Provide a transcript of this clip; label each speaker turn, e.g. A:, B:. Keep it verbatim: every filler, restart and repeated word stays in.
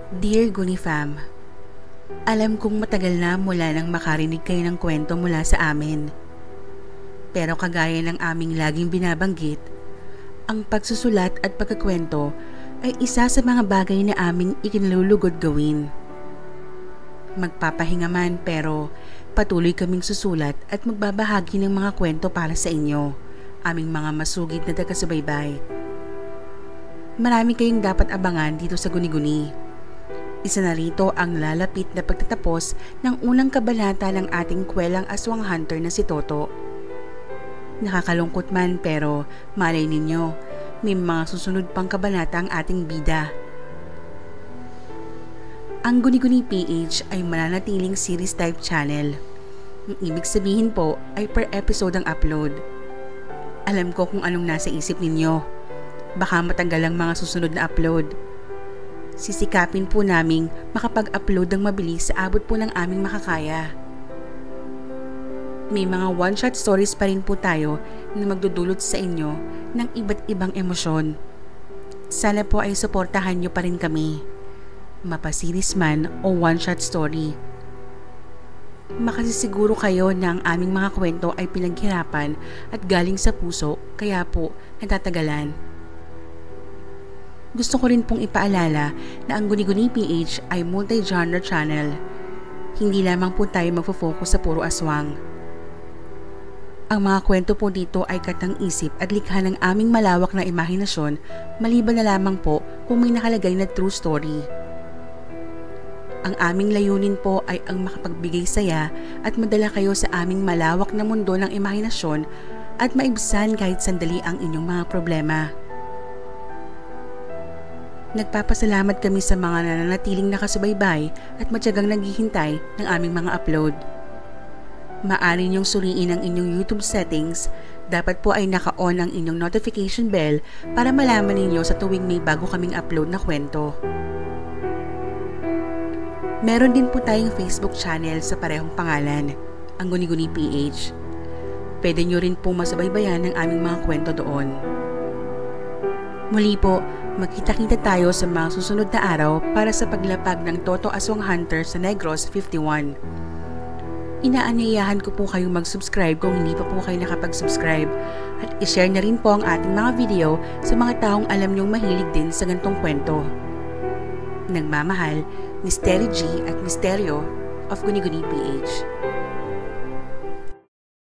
A: Dear Gunifam, alam kong matagal na mula nang makarinig kayo ng kwento mula sa amin. Pero kagaya ng aming laging binabanggit, ang pagsusulat at pagkakwento ay isa sa mga bagay na aming ikinalulugod gawin. Magpapahinga man pero patuloy kaming susulat at magbabahagi ng mga kwento para sa inyo, aming mga masugid na taga-subaybay. Marami kayong dapat abangan dito sa Guni-Guni. Isa na rito ang lalapit na pagtatapos ng unang kabanata ng ating kwelang aswang hunter na si Toto. Nakakalungkot man pero malay ninyo, may mga susunod pang kabanata ang ating bida. Ang Guni-Guni P H ay mananatiling series type channel. Ang ibig sabihin po ay per episode ang upload. Alam ko kung anong nasa isip ninyo. Baka matagal ang mga susunod na upload. Sisikapin po naming makapag-upload ng mabilis sa abot po ng aming makakaya. May mga one-shot stories pa rin po tayo na magdudulot sa inyo ng iba't ibang emosyon. Sana po ay suportahan nyo pa rin kami. Mapa-series man o one-shot story. Makasisiguro kayo na ang aming mga kwento ay pinaghirapan at galing sa puso kaya po natatagalan. Gusto ko rin pong ipaalala na ang Guni-Guni P H ay multi-genre channel. Hindi lamang po tayo magfo-focus sa puro aswang. Ang mga kwento po dito ay katang-isip at likha ng aming malawak na imahinasyon maliban na lamang po kung may nakalagay na true story. Ang aming layunin po ay ang makapagbigay saya at madala kayo sa aming malawak na mundo ng imahinasyon at maibsan kahit sandali ang inyong mga problema. Nagpapasalamat kami sa mga nananatiling nakasubaybay at matyagang naghihintay ng aming mga upload. Maaari niyong suriin ang inyong YouTube settings. Dapat po ay naka-on ang inyong notification bell para malaman ninyo sa tuwing may bago kaming upload na kwento. Meron din po tayong Facebook channel sa parehong pangalan, ang Guni-Guni P H. Pwede nyo rin po masubaybayan ang aming mga kwento doon. Muli po, magkita-kita tayo sa mga susunod na araw para sa paglapag ng Toto Aswang Hunter sa Negros fifty-one. Inaanyayahan ko po kayong mag-subscribe kung hindi pa po kayo nakapag-subscribe at ishare na rin po ang ating mga video sa mga taong alam nyong mahilig din sa gantong kwento. Nagmamahal, Mystery G at Misteryo of Guni-Guni P H.